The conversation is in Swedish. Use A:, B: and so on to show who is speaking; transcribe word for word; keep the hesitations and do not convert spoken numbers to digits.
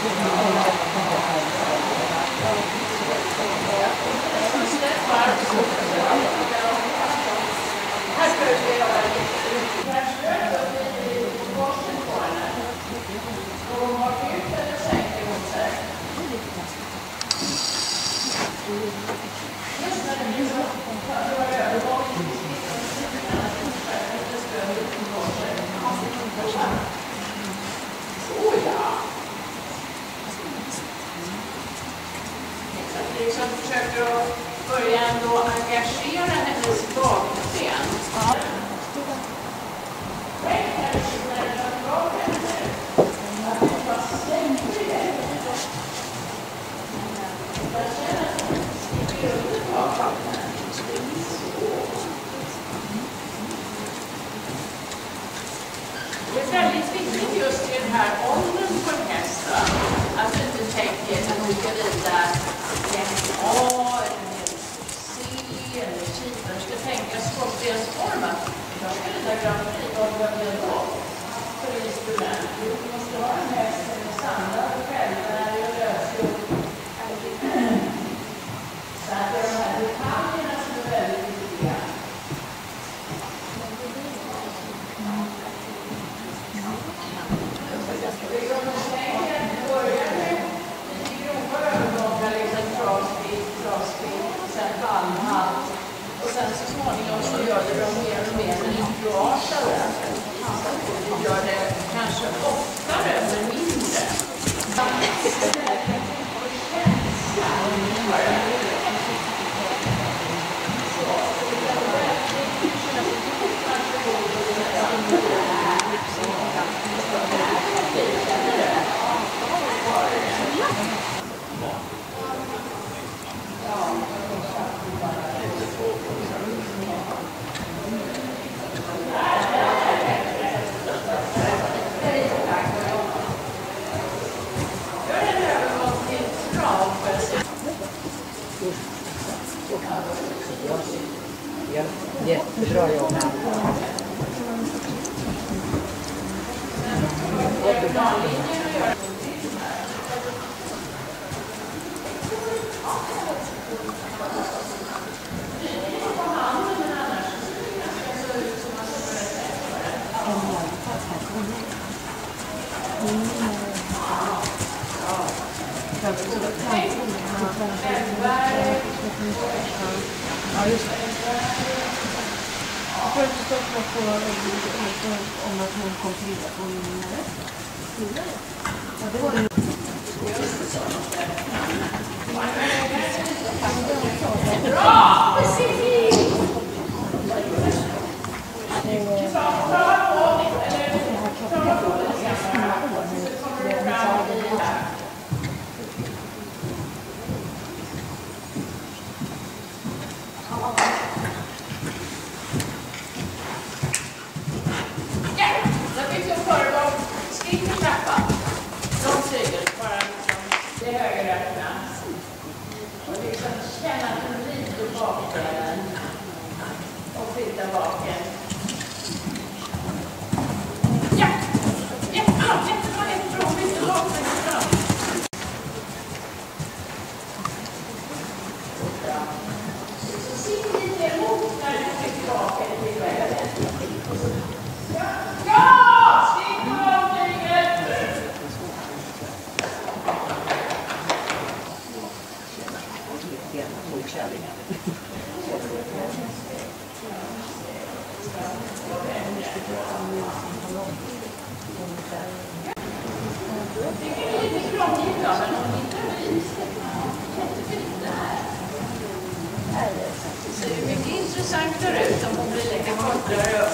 A: Liksom försöker att börja ändå engagera hennes bakben. Ja. Det är väldigt viktigt just i den här åldern på en häst att du inte tänker att du ska rida en A eller en C eller C. Du ska tänka skorstensformat. Jag ska rida Grand Prix. Vad behöver jag då för instrument? Du måste ha en häst som är samlad och självbärdig och lösgjord. Så att det är de här detaljerna som är väldigt viktiga. Och sen så småningom så gör det de mer och mer mikroartade. Vi gör det kanske oftare men mindre.
B: Jättebra jobb.
C: Ja, just det. Jag får inte stoppa på om att hon kom till att hon är ja, det var det.
A: Bra! Precis! Och flytta baken. Ja! Jättebra, jättebra, jättebra. Flytta baken, jättebra. Så sitt lite emot när du flyttar baken till vägen. Ja! Ja! Stig på omkringen! Det är lite krångligt då, men om inte vis. Jättefint det här. Det ser mycket intressantare ut om hon blir lite kortare